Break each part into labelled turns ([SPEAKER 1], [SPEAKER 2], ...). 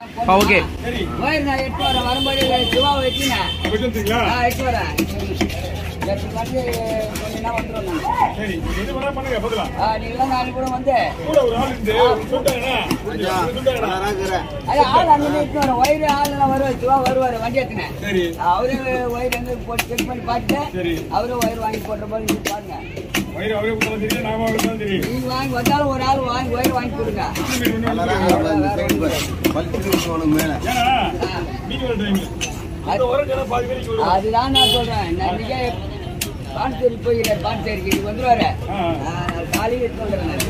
[SPEAKER 1] Okay
[SPEAKER 2] வயிறு நான் எட்டு வரேன் வரும்போது சிவா வச்சுனேன் எட்டு வரேன் நீங்களாம் நாலு கூட வந்து ஆள் அங்கே எட்டு வரேன் வயிறு ஆளுலாம் வருவார் சிவா வருவார் வண்டி எடுத்துனேன் அவரு வயிறு வந்து போட்டு செக் பண்ணி பார்த்துட்டு அவரும் வயிறு வாங்கி போடுற மாதிரி நீங்க பாருங்க நீங்க வாங்கி வந்தாலும் ஒரு ஆள் வாங்கி வயிறு வாங்கி கொடுங்க அதுதான் நான் சொல்றேன் இன்னைக்கே பாண்டிச்சேரி போயிருக்காரு பாண்டிச்சேரிக்கு இது வந்துருவாரு காலையில் எடுத்து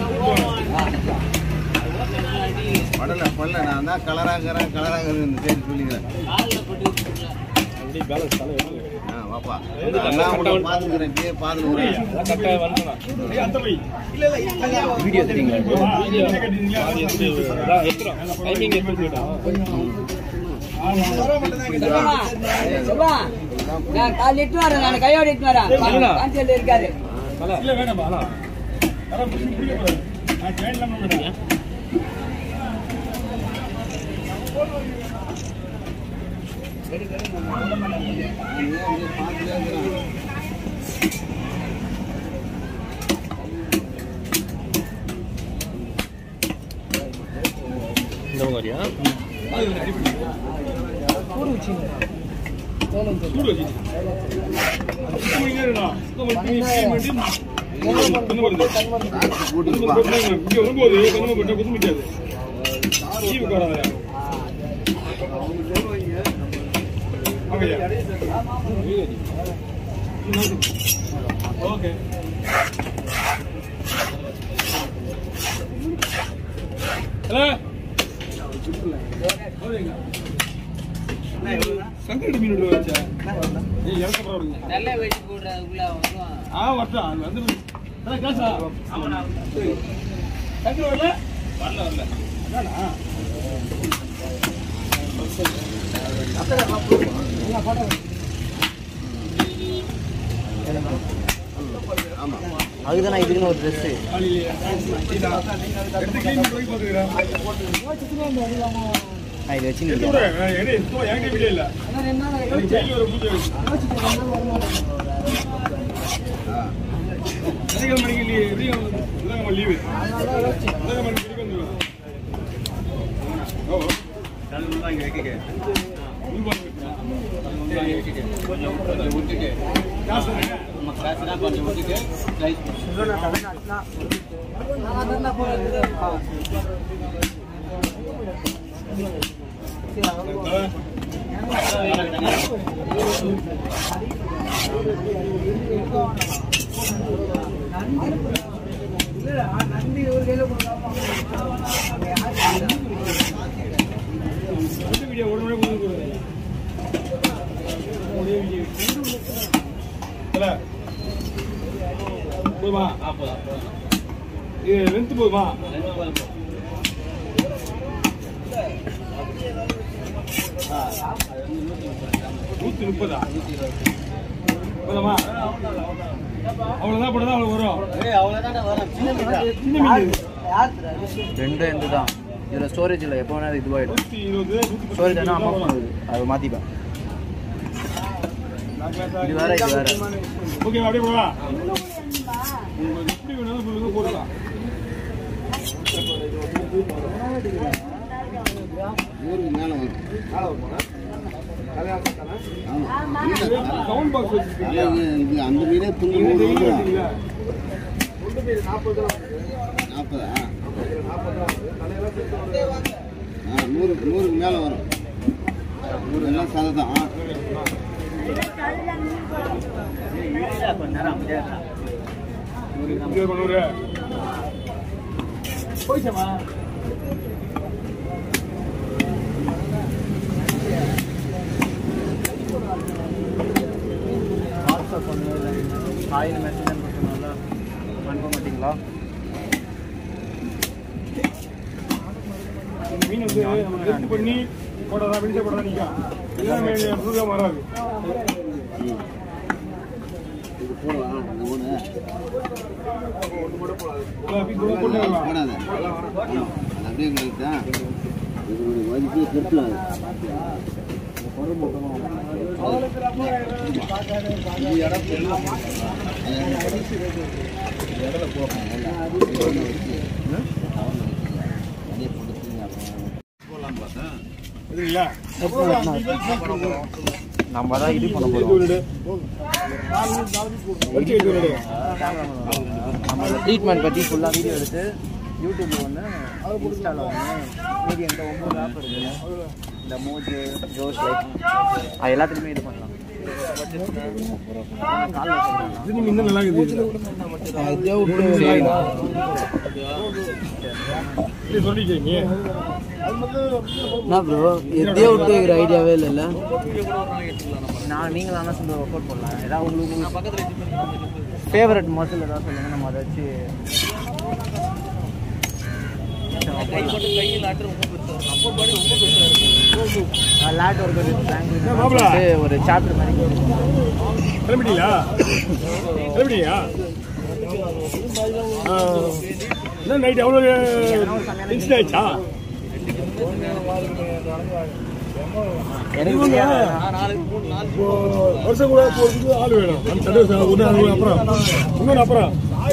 [SPEAKER 3] வந்துடுறேன் நான் தான் கலராங்கிறேன் சரி சொல்லிக்கிறேன் வாப்பா பாத்துக்கிறேன்
[SPEAKER 1] வீடியோ தெரியுங்களா
[SPEAKER 2] காலையில் எட்டு வரேன் நான் கையோட எட்டு வரேன் பாண்டிச்சேரியில் இருக்காரு
[SPEAKER 1] இந்த மாதிரியா
[SPEAKER 4] ஓகே ஹலோ சங்கரடி மீன் வச்சா ஏய் எனக்கு போடுங்க நல்ல வெயிட் போடுறதுக்குள்ள வரட்டும் அது வந்து காசா ஆமாடா சங்கர வரல அதானா
[SPEAKER 1] அதுதான் இதுக்குன்னு ஒரு ட்ரெஸ் இது வச்சு போதுமா $130 அவ்வளவுதான் போட்டதான் அவ்வளவு வரும் ரெண்டு எந்த தான் இதில் ஸ்டோரேஜ் இல்லை எப்போ வேணாலும் இதுவாகிடும் ஸ்டோரேஜ் ஆனால் அம்மா பண்ணுது அதை மாற்றிப்பேன் இது வேற இது வேற
[SPEAKER 4] ஓகே அப்படியே போடலாம் உங்களுக்கு எப்படி வேணாலும் சொல்லுங்க போடலாம்
[SPEAKER 3] மேலே வரும்
[SPEAKER 4] சவுண்ட் பாக்ஸ் வச்சிருக்கீங்க
[SPEAKER 3] இது அந்த மீனே துணி 40 100க்கு மேலே வரும் 100 எல்லாம் சாதை தான்
[SPEAKER 4] போயிச்சமா
[SPEAKER 1] வாட்ஸ்அப் பண்ணு ஆயில் மெசேஜ் அனுப்பிச்சுனால அனுப்ப மாட்டீங்களா
[SPEAKER 4] மீன் வந்து நம்ம டெஸ்ட் பண்ணி போட்டதா வெளிச்ச போட்டதா நிற்கும் எல்லாமே ஃபுல்லாக வராது
[SPEAKER 3] இது போடலாம்
[SPEAKER 4] போடாது
[SPEAKER 3] அப்படியே கிடைக்குதா
[SPEAKER 1] நம்ம தான் இது பண்ண போறோம். நம்ம ட்ரீட்மெண்ட் பற்றி ஃபுல்லாக வீடியோ எடுத்து யூடியூப்ல ஒன்று, இன்ஸ்டாவில் ஒன்று, மீதி எந்த 9 ஆப் இருக்குல்ல, இந்த மோஜு, ஜோஷ் லைக், அது எல்லாத்துக்குமே இது பண்ணலாம்.
[SPEAKER 2] என்ன ப்ரோ எதையோ விட்டு வைக்கிற ஐடியாவே இல்லைல்ல.
[SPEAKER 1] நீங்கள் தானே சொல்ல ஒர்க் அவுட் பண்ணலாம். ஏதாவது உங்களுக்கு ஃபேவரட் மசில் ஏதாவது சொல்லுங்கள், நம்ம அதை வச்சு லேட் ஒர்க் ஒரு சாப்டர் மாதிரி
[SPEAKER 4] கிளம்பிட்டீங்களா? என்ன நைட் எவ்வளோ இன்சிட் ஆயிடுச்சா? வருஷம் கூட போகிறதுக்கு ஆள் வேணும். அப்புறம் இன்னொன்று அப்புறம்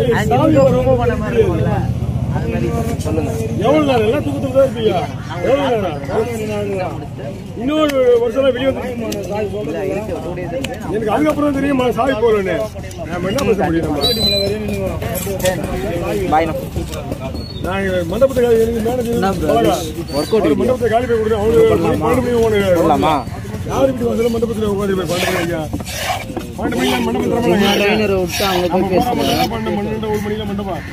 [SPEAKER 4] எவ்வளோ நேரம் எல்லாம் தூக்கத்தில் தான் இருப்பீங்க? எவ்வளோ நேரம்? இன்னொரு வருஷம் வெளியே எனக்கு அதுக்கப்புறம் தெரியும் சாவி போகலன்னு. நம்ம என்ன பேச முடியும்? நாங்கள் மண்டபத்தை மண்டபத்தை காலி போய் கொடுத்தோம். அவங்க யார் இப்படி வந்தாலும் மண்டபத்தில் உட்காந்து போய் 12 மணிக்கு மண்டபத்தில் 12 மணிக்கு மண்டபம்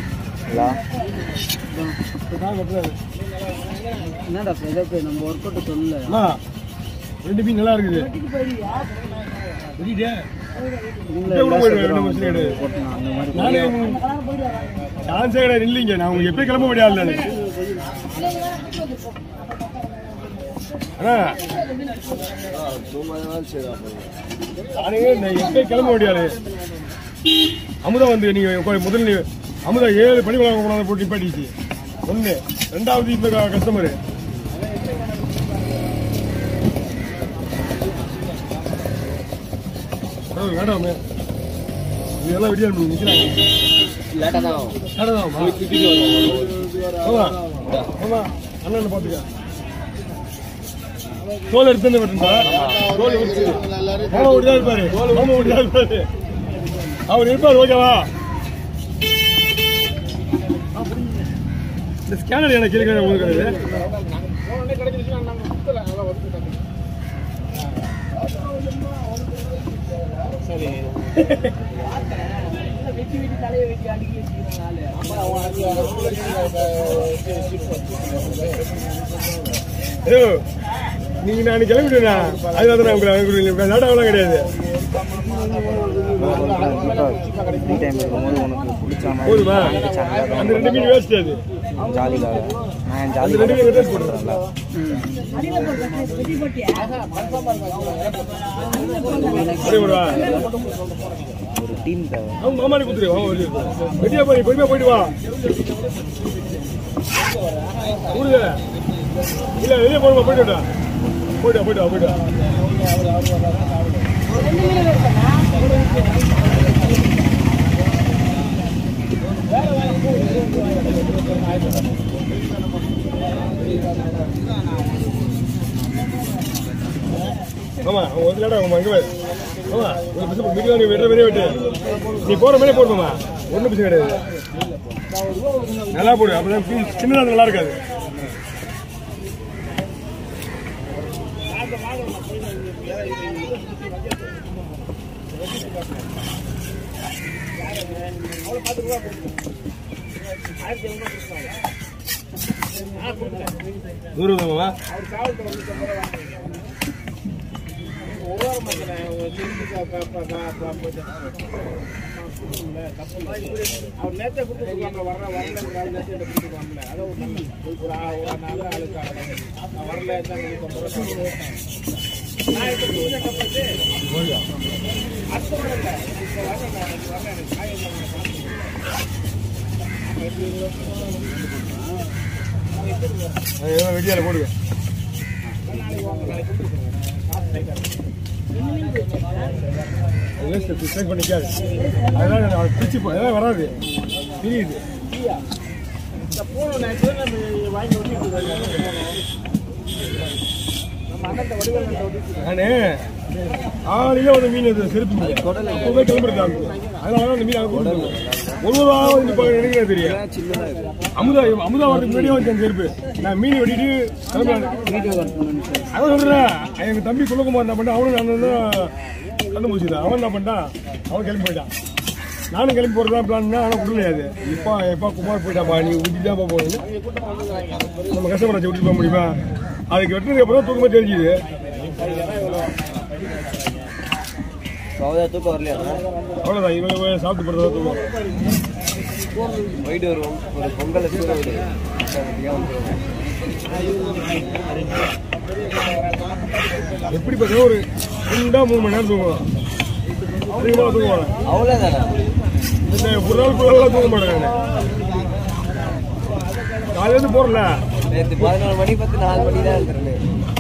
[SPEAKER 2] என்னடா நம்ம ஒர்க் அவுட் சொல்லல.
[SPEAKER 4] 2 மீன் நல்லா இருக்குது. சான்ஸே கிடையாது இல்லைங்க. நான் உங்களுக்கு எப்பயும் கிளம்ப முடியாது. எப்பயும் கிளம்ப முடியாது. அமுதா வந்து நீங்க முதல்ல அமுதா 7 பணி வளர்க்க போட்டு நிப்பாட்டிச்சு. 1 2வது இப்ப கஸ்டமரு வேண்டாமே. இதெல்லாம் விடியா நிக்கிறாங்க. அண்ணன் பாத்துக்க தோல் எடுத்து விட்டுருந்தா இருப்பாரு. அவர் இருப்பார். ஓகேவா? இந்த ஸ்கேனர் எனக்கு இருக்கிற உங்களுக்கு நீங்க நான் கிளம்பிட்டேனா? அதுதான் உங்களுக்கு நாடாவெல்லாம் கிடையாது. போதுமா? அந்த 2 மீன் வேஸ்ட் அது. மாமானி குத்துரு வெட்டியா போய் பொறுமையா போயிட்டு வா. இல்ல வெளியே போடுவா. போயிட்டா ஆமா ஒரு லேடா அங்கே ஆமா ஒரு பிசு வீடியோ நீ வெட்டுற மாதிரியே வெட்டு. நீ போற மாதிரியே போடுமா? ஒன்றும் பிசு கிடையாது. நல்லா போடு. அப்பதான் சின்னதாக நல்லா இருக்காது. தூரமா அவர் நேற்று கொடுத்துருக்காங்க. வரல வெடியால போடுங்க. பண்ணிக்காது அதெல்லாம் பிடிச்சி அதெல்லாம் வராது தெரியுது. நானே ஆளிலே ஒரு மீன் செருப்பு அப்பவே கிளம்பிருக்காங்க. அதனால அந்த மீன் ஒருவராவது தெரியும். அமுதா வரதுக்கு முன்னாடியே வந்து செருப்பு நான் மீன் வெட்டிட்டு கிளம்புறேன். அதான் சொல்றேன் எங்க தம்பி குலகுமார் என்ன பண்ணா அவனும் நான் கண்டுபிடிச்சிதான். அவன் என்ன பண்ணிட்டான் அவன் கிளம்பி போயிட்டான். நானும் கிளம்பி போறதா பிளான். ஆனால் விடலையாது. எப்பா குமார் போயிட்டாப்பா நீ விட்டுட்டாப்பா போகணும். நம்ம கஷ்டப்படாச்சு விட்டுட்டு போக முடியுமா? அதுக்கு வெட்டினதுக்கு அப்புறம் தூக்கமாக தெரிஞ்சுது.
[SPEAKER 1] தூக்கம் வரலையா?
[SPEAKER 4] அவ்வளோதான் இவங்க சாப்பிட்டு போகிறதா தூக்கம்.
[SPEAKER 1] போயிட்டு வருவோம் ஒரு பொங்கல்
[SPEAKER 4] எப்படி பார்த்தா ஒரு 2-3 மணி நேரம் தூங்குவோம். அதிகமாக தூங்குவாங்க.
[SPEAKER 1] அவ்வளோதானே
[SPEAKER 4] ஒரு நாள் ஃபுல்லாக தூங்க மாட்டேன். காலையிலேருந்து போகிறல
[SPEAKER 1] 11 மணி 4 மணி தான் இருக்கிறது.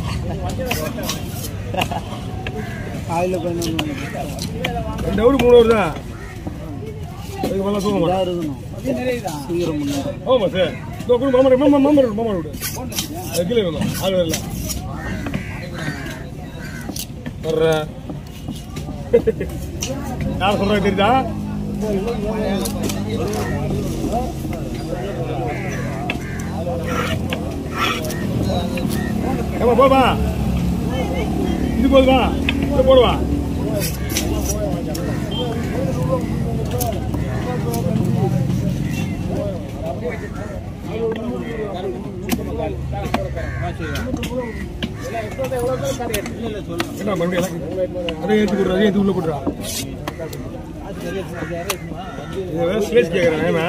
[SPEAKER 1] காலையில் 11 மணி
[SPEAKER 4] 2 ஹவர் 3 ஹவர் தான். அதுக்கு மேலே தூங்க மாட்டேன். ஆமாம் சார் மாமா விடு அது கீழே இருந்தோம். ஆள் வரல வர்ற யார் சொல்கிறாங்க தெரியுதா? ஏமா போவா இது போதுவா போடுவா. என்ன மறுபடியும் அதை ஏற்றி கொடுறா அதை ஏற்றி உள்ள போட்டுறா. ஸ்பேஸ் கேட்குறேன். ஏன்னா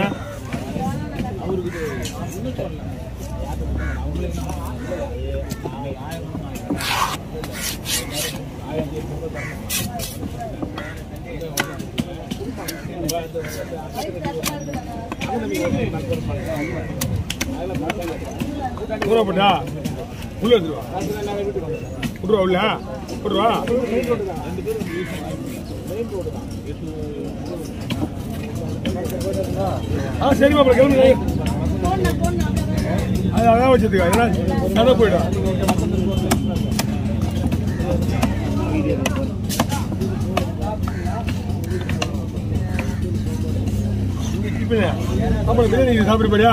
[SPEAKER 4] போட்டா உள்ள எடுத்துருவா விட்டுருவா உள்ள விட்டுருவா. சரிம்மா அப்புறம் கிளம்பி அதான் வச்சதுக்கா ஏன்னா கதை போயிடும். அப்புறம் பிரியாணி சாப்பிடுப்படியா?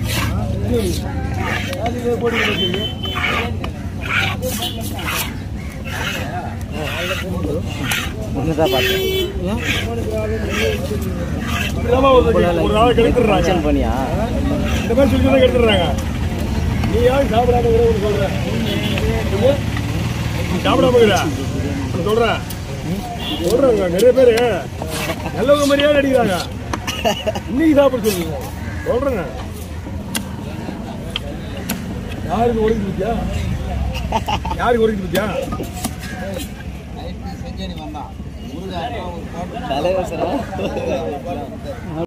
[SPEAKER 1] ஒன்றுதான் பார்த்தேன்.
[SPEAKER 4] ஒரு நாள் கெடுத்துடுறாங்க
[SPEAKER 1] பண்ணியா
[SPEAKER 4] இந்த மாதிரி சொல்லி தான் கெடுத்துடுறாங்க. நீ யாரும் சாப்பிடாம சொல்றேன் சாப்பிடாம சொல்றேன் சொல்றாங்க. நிறைய பேரு நல்லவங்க மாதிரியா நடிக்கிறாங்க. இன்னைக்கு சாப்பிட சொல்லுங்க சொல்றேங்க. யாருக்கு ஒழுங்கு பத்தியா? யாருக்கு ஒழுங்கு பத்தியா?
[SPEAKER 1] தலைவர்